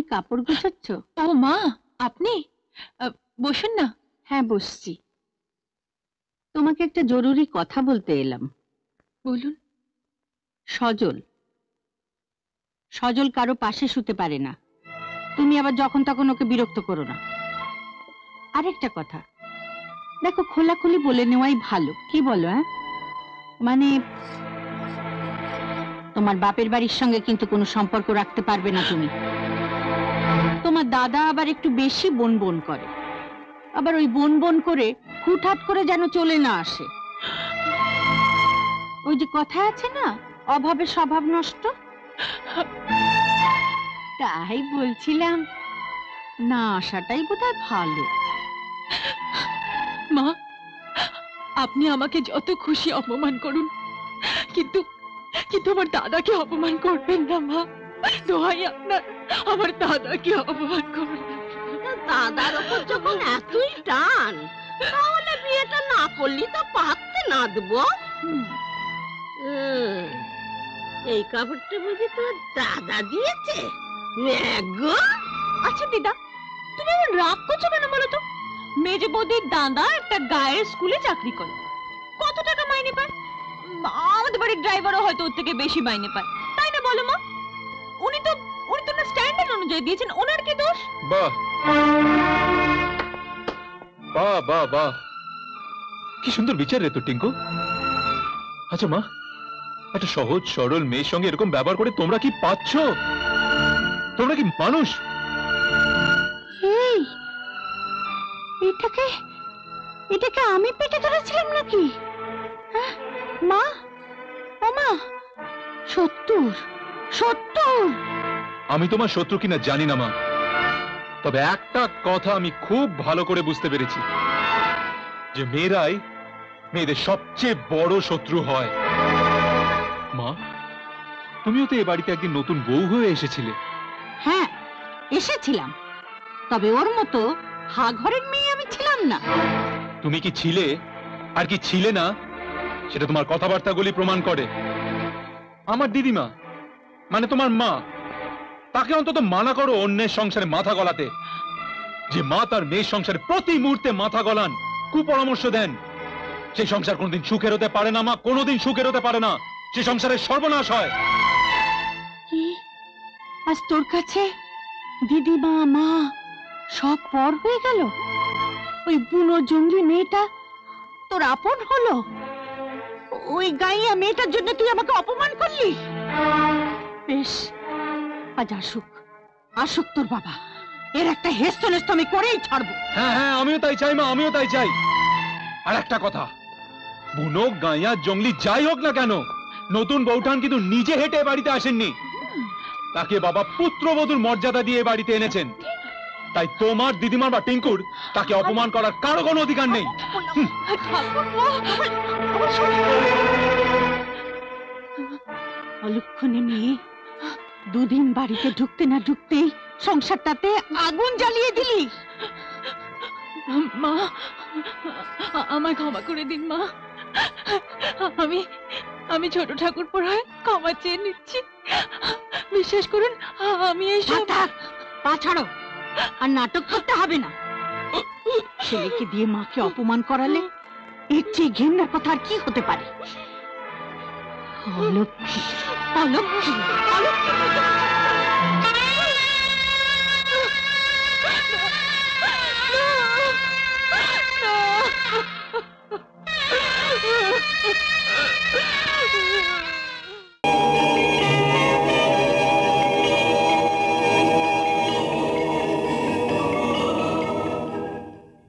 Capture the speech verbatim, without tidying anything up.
কাপড় গোছাচ্ছ? ও মা, আপনি বসুন না। হ্যাঁ বসছি। তোমাকে একটা জরুরি কথা বলতে এলাম। বলুন। সজল সজল কারো পাশে শুতে পারে না। তুমি আবার যখন তখন ওকে বিরক্ত করো না। আরেকটা কথা, দেখো খোলাখুলি বলে নেওয়াই ভালো, কি বলো? হ্যাঁ, মানে তোমার বাপের বাড়ির সঙ্গে কিন্তু কোনো সম্পর্ক রাখতে পারবে না তুমি। তোমার দাদা আবার একটু বেশি বন বন করে, আবার ওই বন বন করে হুটহাট করে যেন চলে না আসে। ওই যে কথা আছে না, অভাবে স্বভাব নষ্ট। তাই বলছিলাম, না আসাটাই বোধহয় ভালো। মা, আপনি আমাকে যত খুশি অপমান করুন, কিন্তু কিন্তু আমার দাদাকে অপমান করবেন না মা। দোহাই আপনার, আমার দাদাকে অপমান করবেন না। দাদার উপর যখন এতই টান, তাহলে বিয়েটা না করলি তো পারতে না দেবো। এই কাপড়টা বুঝি তোর দাদা দিয়েছে? আচ্ছা দিদা, তুমি আমার রাগ করছো কেন বলো তো? মেজে বৌদির দাদা একটা গায়ের স্কুলে চাকরি করে, কত টাকা মাইনে পায়? আমাদের বাড়ির ড্রাইভারও হয়তো ওর থেকে বেশি মাইনে পায়, তাই না বলো মা? উনি তো উনি তো না স্ট্যান্ডার্ড অনুযায়ী দিয়েছেন, ওনার কি দোষ? বাহ বাহ বাহ বাহ, কি সুন্দর বিচার রে তো টিঙ্কু। আচ্ছা মা, একটা সহজ সরল মেয়ের সঙ্গে এরকম ব্যবহার করে তোমরা কি পাচ্ছ? তোমরা কি মানুষ? এই এটাকে এটাকে আমি পেটে ধরেছিলাম নাকি? মা, ও মা, সত্তর সত্তর। আমি তোমার শত্রু কিনা জানি না মা, তবে একটা কথা আমি খুব ভালো করে বুঝতে পেরেছি, যে মেয়েরাই মেয়েদের সবচেয়ে বড় শত্রু হয়। মা, তুমিও তো এ বাড়িতে একদিন নতুন বউ হয়ে এসেছিলে। হ্যাঁ এসেছিলাম, তবে ওর মতো হা ঘরের মেয়ে আমি ছিলাম না। তুমি কি ছিলে আর কি ছিলে না সেটা তোমার কথাবার্তাগুলি প্রমাণ করে। আমার দিদিমা মানে তোমার মা, তাকে অন্তত মানা করো অন্যের সংসারে মাথা গলাতে। যে মা তার মেয়ের সংসারে প্রতি মুহূর্তে মাথা গলান, কুপরামর্শ দেন, সেই সংসার কোনোদিন সুখের হতে পারে না মা, কোনোদিন সুখের হতে পারে না, সে সংসারের সর্বনাশ হয়। আজ তোর কাছে দিদিমা মা সব পর হয়ে গেল? ওই বুনো জঙ্গলি মেয়েটা তোর আপন হলো? ওই গাইয়া মেয়েটার জন্য তুই আমাকে অপমান করলি? বেশ, আজ আসুক আসুক তোর বাবা, এর একটা হেস্ত নেস্ত আমি করেই ছাড়বো। হ্যাঁ হ্যাঁ, আমিও তাই চাই মা, আমিও তাই চাই। আর একটা কথা, বুনো গাইয়া জঙ্গলি যাই হোক না কেন, নতুন বৌঠান কিন্তু নিজে হেঁটে বাড়িতে আসেননি, তাকে বাবা পুত্রবধূর মর্যাদা দিয়ে বাড়িতে এনেছেন। তাই তোমার দিদিমার বা টিঙ্কুর তাকে অপমান করার কারো কোনো অধিকার নেই। অলক্ষণে মেয়ে, দুদিন বাড়িতে ঢুকতে না ঢুকতেই সংসারটাতে আগুন জ্বালিয়ে দিলি। মা, আমায় ক্ষমা করে দিন মা। আমি আমি ছোট ঠাকুর পড়ায় ক্ষমা চেয়ে নিচ্ছি। বিশ্বাস করুন, আমি এইসব। পা ছাড়ো, আর নাটক করতে হবে না। ছেলেকে দিয়ে মাকে অপমান করালে এর চেয়ে ঘৃণার কথা আর কি হতে পারে? অলক্ষী অলক্ষী অলক্ষী।